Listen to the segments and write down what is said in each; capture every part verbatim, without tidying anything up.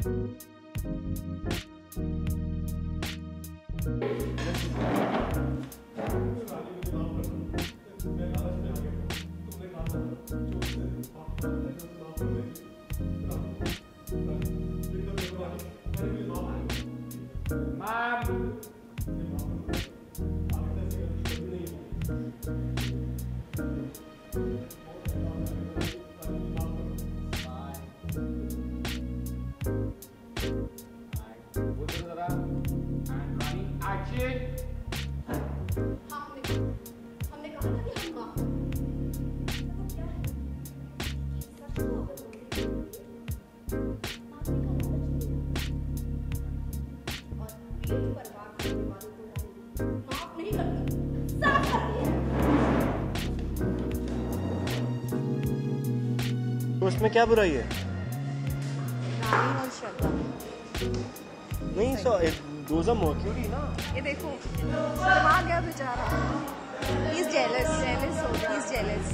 तो उसमें क्या बुराई है? रानी और श्रद्धा नहीं सो दोज आर मर्क्यूरी ना। ये देखो शर्मा गया बेचारा। ही इज जेलस जेलस हो गया। He is jealous.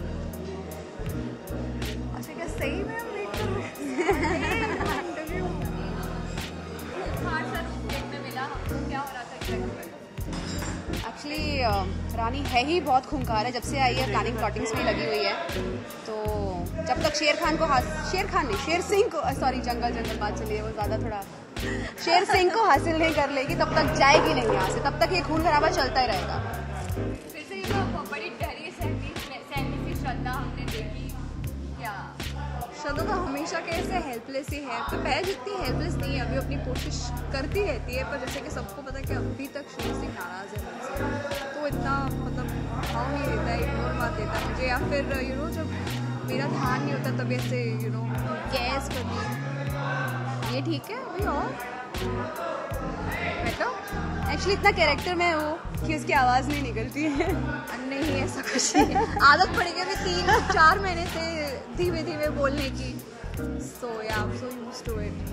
अच्छा क्या सही में हम वेट कर रहे हैं इंटरव्यू? हाँ सर देखने मिला हमको क्या हो रहा था। एक्चुअली रानी है ही बहुत खूंखार है। जब से आई है प्लानिंग प्लॉटिंग्स में लगी हुई है। तो जब तक शेर खान को शेर खान नहीं शेर सिंह को सॉरी जंगल जंगल बात चली है वो ज़्यादा थोड़ा शेर सिंह को हासिल नहीं कर लेगी तब तक जाएगी नहीं यहाँ से। तब तक ये खून खराबा चलता ही रहेगा। फिर से ये बड़ी डरी सहमी सी श्रद्धा हमने देखी क्या? श्रद्धा तो हमेशा के ऐसे हेल्पलेस ही है। तो पहले जितनी हेल्पलेस नहीं है अभी अपनी कोशिश करती रहती है। पर जैसे कि सबको पता है कि अभी तक शेर सिंह नाराज़ है मुझसे। तो इतना मतलब भाव नहीं देता है, इग्नोर मत देता है मुझे। या फिर यू नो जब मेरा ध्यान नहीं होता तब ऐसे यू नो गैस कर दी ये ठीक है अभी और बेटा। एक्चुअली इतना कैरेक्टर में वो कि उसकी आवाज़ नहीं निकलती है। नहीं ऐसा कुछ नहीं है। आदत पड़ गई अभी तीन चार महीने से धीमे धीमे बोलने की। So yeah I am so used to it.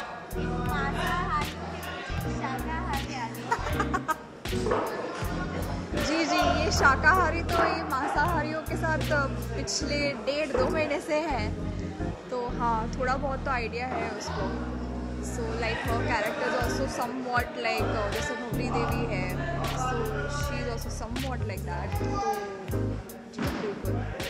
जी जी ये शाकाहारी तो ये मांसाहारियों के साथ पिछले डेढ़ दो महीने से है। तो हाँ थोड़ा बहुत तो आइडिया है उसको। So like her characters also somewhat like जैसे भवरी देवी है। So she is also somewhat like that. तो बिल्कुल